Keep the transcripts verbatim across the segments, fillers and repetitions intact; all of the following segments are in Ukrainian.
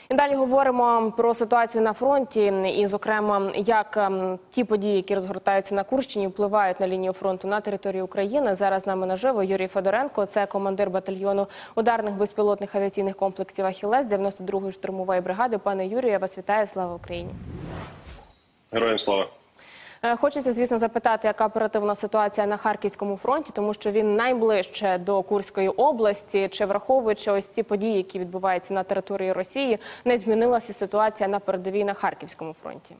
І далі говоримо про ситуацію на фронті і, зокрема, як ті події, які розгортаються на Курщині, впливають на лінію фронту на території України. Зараз з нами наживо Юрій Федоренко, це командир батальйону ударних безпілотних авіаційних комплексів «Ахілес» дев'яносто другої штурмової бригади. Пане Юрію, я вас вітаю. Слава Україні! Героям слава! Хочеться, звісно, запитати, яка оперативна ситуація на Харківському фронті, тому що він найближче до Курської області. Чи, враховуючи ось ці події, які відбуваються на території Росії, не змінилася ситуація на передовій на Харківському фронті?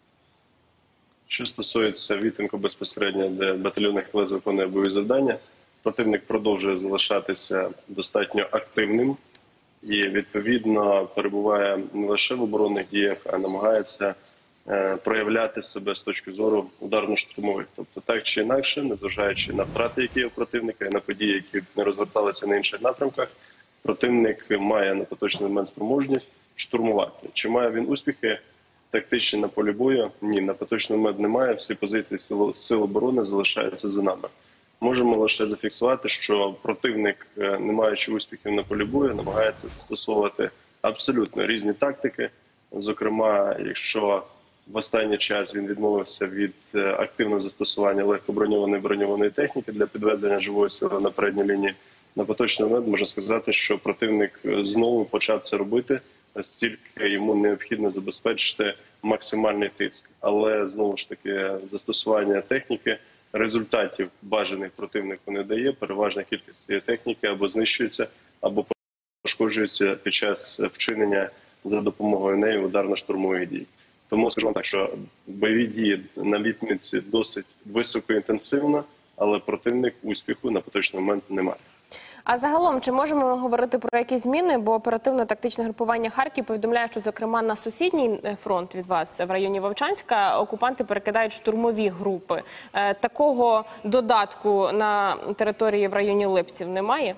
Що стосується відтинку безпосередньо, де батальйон «Ахілес» виконує бойові завдання, противник продовжує залишатися достатньо активним і, відповідно, перебуває не лише в оборонних діях, а намагається проявляти себе з точки зору ударно-штурмових. Тобто так чи інакше, незважаючи на втрати, які є у противника, і на події, які не розгорталися на інших напрямках, противник має на поточний момент спроможність штурмувати. Чи має він успіхи тактичні на полі бою? Ні, на поточний момент немає. Всі позиції сил, сил оборони залишаються за нами. Можемо лише зафіксувати, що противник, не маючи успіхів на полі бою, намагається застосовувати абсолютно різні тактики. Зокрема, якщо в останній час він відмовився від активного застосування легкоброньованої броньованої техніки для підведення живої сили на передній лінії. На поточний момент можна сказати, що противник знову почав це робити, стільки йому необхідно забезпечити максимальний тиск. Але, знову ж таки, застосування техніки результатів бажаних противнику не дає. Переважна кількість цієї техніки або знищується, або пошкоджується під час вчинення за допомогою неї ударно-штурмових дій. Тому скажу вам так, що бойові дії на відмітці досить високоінтенсивно, але противник успіху на поточний момент немає. А загалом, чи можемо говорити про якісь зміни? Бо оперативно-тактичне групування «Харків» повідомляє, що, зокрема, на сусідній фронт від вас, в районі Вовчанська, окупанти перекидають штурмові групи. Такого додатку на території в районі Липців немає?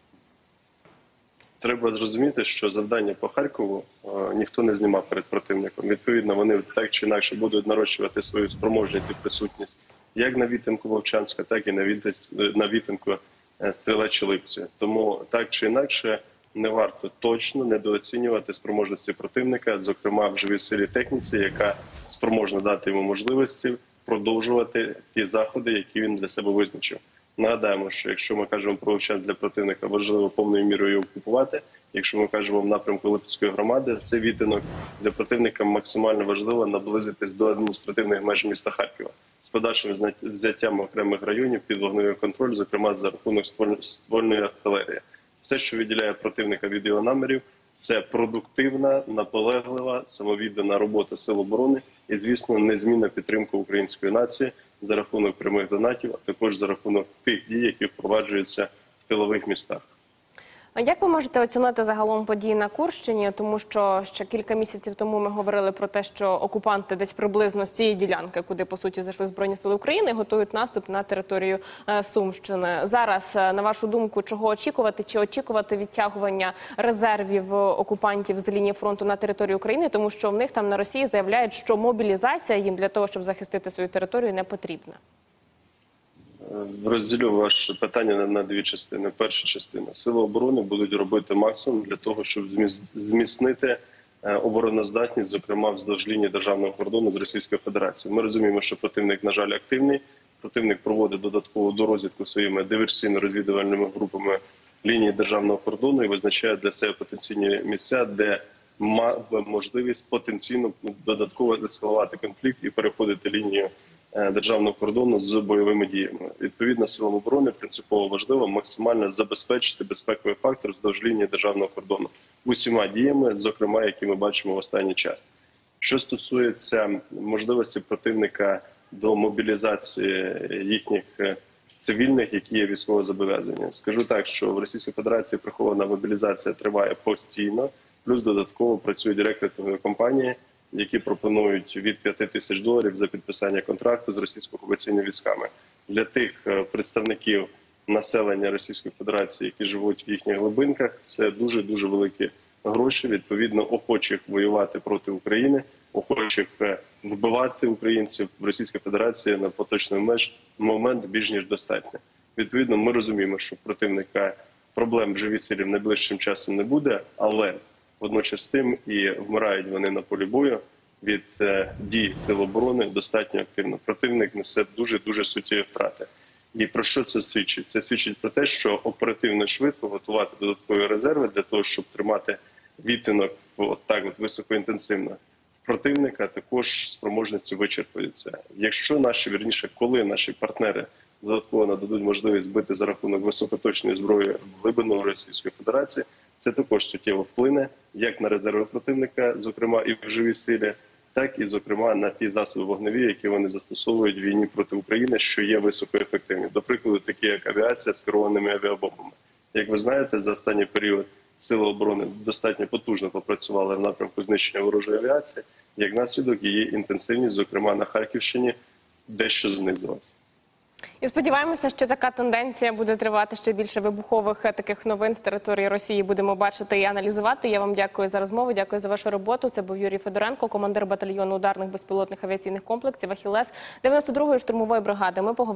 Треба зрозуміти, що завдання по Харкову е, ніхто не знімав перед противником. Відповідно, вони так чи інакше будуть нарощувати свою спроможність і присутність як на відтинку Вовчанська, так і на, від... на відтинку е, Стрілечі Липці. Тому так чи інакше не варто точно недооцінювати спроможності противника, зокрема в живій силі техніці, яка спроможна дати йому можливості продовжувати ті заходи, які він для себе визначив. Нагадаємо, що якщо ми кажемо про Вовчанськ, для противника важливо повною мірою його окупувати. Якщо ми кажемо в напрямку Липецької громади, це відтинок для противника максимально важливо наблизитись до адміністративних меж міста Харкова з подальшим взяттям окремих районів під вогневий контроль, зокрема за рахунок ствольної артилерії. Все, що відділяє противника від його намірів, це продуктивна, наполеглива, самовіддана робота сил оборони і, звісно, незмінна підтримка української нації за рахунок прямих донатів, а також за рахунок тих дій, які впроваджуються в тилових містах. А як ви можете оцінити загалом події на Курщині? Тому що ще кілька місяців тому ми говорили про те, що окупанти десь приблизно з цієї ділянки, куди, по суті, зайшли Збройні Сили України, готують наступ на територію Сумщини. Зараз, на вашу думку, чого очікувати? Чи очікувати відтягування резервів окупантів з лінії фронту на територію України? Тому що в них там на Росії заявляють, що мобілізація їм для того, щоб захистити свою територію, не потрібна. Розділю ваше питання на дві частини. Перша частина. Сили оборони будуть робити максимум для того, щоб зміцнити обороноздатність, зокрема, вздовж лінії державного кордону з Російською Федерацією. Ми розуміємо, що противник, на жаль, активний. Противник проводить додаткову дорозвідку своїми диверсійно-розвідувальними групами лінії державного кордону і визначає для себе потенційні місця, де мав можливість потенційно додатково ескалувати конфлікт і переходити лінію державного кордону з бойовими діями. Відповідно, силам оборони принципово важливо максимально забезпечити безпековий фактор вздовж лінії державного кордону усіма діями, зокрема, які ми бачимо в останній час. Що стосується можливості противника до мобілізації їхніх цивільних, які є військовозобов'язані, скажу так, що в Російській Федерації прихована мобілізація триває постійно, плюс додатково працюють рекрутингові компанії, які пропонують від п'яти тисяч доларів за підписання контракту з російсько-окупаційними військами. Для тих представників населення Російської Федерації, які живуть в їхніх глибинках, це дуже-дуже великі гроші, відповідно, охочих воювати проти України, охочих вбивати українців в Російській Федерації на поточний момент більш ніж достатньо. Відповідно, ми розуміємо, що противника проблем в живій силі в найближчим часом не буде, але Водночас з тим і вмирають вони на полі бою від е, дій сил оборони достатньо активно. Противник несе дуже-дуже суттєві втрати. І про що це свідчить? Це свідчить про те, що оперативно швидко готувати додаткові резерви для того, щоб тримати відтинок от так от високоінтенсивно. Противника також спроможності вичерпуються. Якщо наші, вірніше, коли наші партнери додатково нададуть можливість бити за рахунок високоточної зброї в глибину Російської Федерації, це також суттєво вплине як на резерви противника, зокрема і в живій силі, так і, зокрема, на ті засоби вогневі, які вони застосовують в війні проти України, що є високоефективні. До прикладу, такі як авіація з керованими авіабомбами. Як ви знаєте, за останній період Сили оборони достатньо потужно попрацювали в напрямку знищення ворожої авіації. Як наслідок, її інтенсивність, зокрема на Харківщині, дещо знизилася. І сподіваємося, що така тенденція буде тривати, ще більше вибухових таких новин з території Росії будемо бачити і аналізувати. Я вам дякую за розмову, дякую за вашу роботу. Це був Юрій Федоренко, командир батальйону ударних безпілотних авіаційних комплексів «Ахіллес» дев'яносто другої штурмової бригади. Ми поговорили